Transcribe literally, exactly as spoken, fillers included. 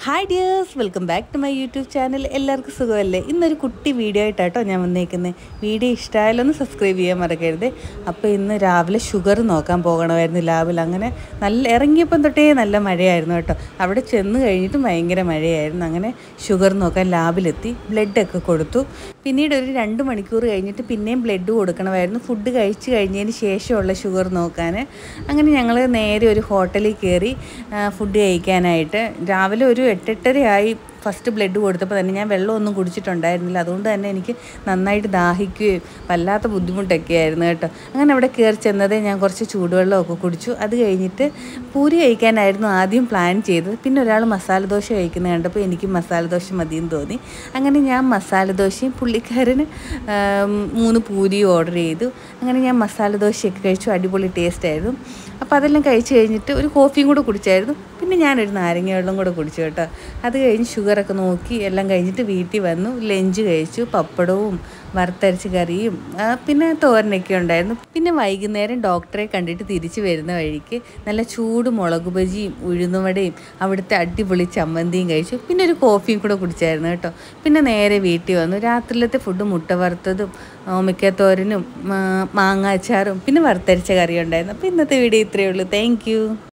Hi dears, welcome back to my YouTube channel. എല്ലാവർക്കും സുഖമല്ലേ? ഇന്നൊരു കുട്ടി വീഡിയോ ആയിട്ടാട്ടോ ഞാൻ വന്നേക്കുന്നത്. വീഡിയോ ഇഷ്ടമായാലൊന്ന് സബ്സ്ക്രൈബ് ചെയ്യാൻ മറക്കരുത്. അപ്പോൾ ഇന്ന് രാവിലെ ഷുഗർ നോക്കാൻ പോകണമായിരുന്നു ലാബിൽ. അങ്ങനെ നല്ല ഇറങ്ങിയപ്പം തൊട്ടേ നല്ല മഴയായിരുന്നു കേട്ടോ. അവിടെ ചെന്ന് കഴിഞ്ഞിട്ടും ഭയങ്കര മഴയായിരുന്നു. അങ്ങനെ ഷുഗർ നോക്കാൻ ലാബിലെത്തി, ബ്ലഡൊക്കെ കൊടുത്തു. പിന്നീട് ഒരു രണ്ട് മണിക്കൂർ കഴിഞ്ഞിട്ട് പിന്നെയും ബ്ലഡ് കൊടുക്കണമായിരുന്നു, ഫുഡ് കഴിച്ച് കഴിഞ്ഞതിന് ശേഷമുള്ള ഷുഗർ നോക്കാൻ. അങ്ങനെ ഞങ്ങൾ നേരെ ഒരു ഹോട്ടലിൽ കയറി ഫുഡ് കഴിക്കാനായിട്ട്. രാവിലെ ഒരു എട്ടെട്ടരയായി ഫസ്റ്റ് ബ്ലഡ് കൊടുത്തപ്പോൾ തന്നെ ഞാൻ വെള്ളമൊന്നും കുടിച്ചിട്ടുണ്ടായിരുന്നില്ല. അതുകൊണ്ട് തന്നെ എനിക്ക് നന്നായിട്ട് ദാഹിക്കുകയും വല്ലാത്ത ബുദ്ധിമുട്ടൊക്കെ ആയിരുന്നു കേട്ടോ. അങ്ങനെ അവിടെ കയറി ചെന്നതേ ഞാൻ കുറച്ച് ചൂടുവെള്ളമൊക്കെ കുടിച്ചു. അത് കഴിഞ്ഞിട്ട് പൂരി കഴിക്കാനായിരുന്നു ആദ്യം പ്ലാൻ ചെയ്തത്. പിന്നെ ഒരാൾ മസാല ദോശ കഴിക്കുന്നത് കണ്ടപ്പോൾ എനിക്ക് മസാല ദോശ മതിയെന്ന് തോന്നി. അങ്ങനെ ഞാൻ മസാല ദോശയും പുള്ളിക്കാരന് മൂന്ന് പൂരിയും ഓർഡർ ചെയ്തു. അങ്ങനെ ഞാൻ മസാല ദോശയൊക്കെ കഴിച്ചു. അടിപൊളി ടേസ്റ്റായിരുന്നു. അപ്പോൾ അതെല്ലാം കഴിച്ച് കഴിഞ്ഞിട്ട് ഒരു കോഫിയും കൂടെ കുടിച്ചായിരുന്നു. പിന്നെ ഞാനൊരു നാരങ്ങ വെള്ളം കൂടെ കുടിച്ചു കേട്ടോ. അത് കഴിഞ്ഞ് ഷുഗറൊക്കെ നോക്കി എല്ലാം കഴിഞ്ഞിട്ട് വീട്ടിൽ വന്നു. ലഞ്ച് കഴിച്ചു. പപ്പടവും വറുത്തരച്ച് കറിയും പിന്നെ തോരനൊക്കെ ഉണ്ടായിരുന്നു. പിന്നെ വൈകുന്നേരം ഡോക്ടറെ കണ്ടിട്ട് തിരിച്ച് വരുന്ന വഴിക്ക് നല്ല ചൂട് മുളക് ബജിയും ഉഴുന്നുവടയും അവിടുത്തെ അടിപൊളി ചമ്മന്തിയും കഴിച്ചു. പിന്നെ ഒരു കോഫിയും കൂടെ കുടിച്ചായിരുന്നു കേട്ടോ. പിന്നെ നേരെ വീട്ടിൽ വന്നു. രാത്രിയിലത്തെ ഫുഡ് മുട്ട വറുത്തതും ഓമയ്ക്കത്തോരനും മാങ്ങ അച്ചാറും പിന്നെ വറുത്തരച്ച കറിയും ഉണ്ടായിരുന്നു. അപ്പോൾ ഇന്നത്തെ വീഡിയോ ഇത്രയേ ഉള്ളൂ. താങ്ക്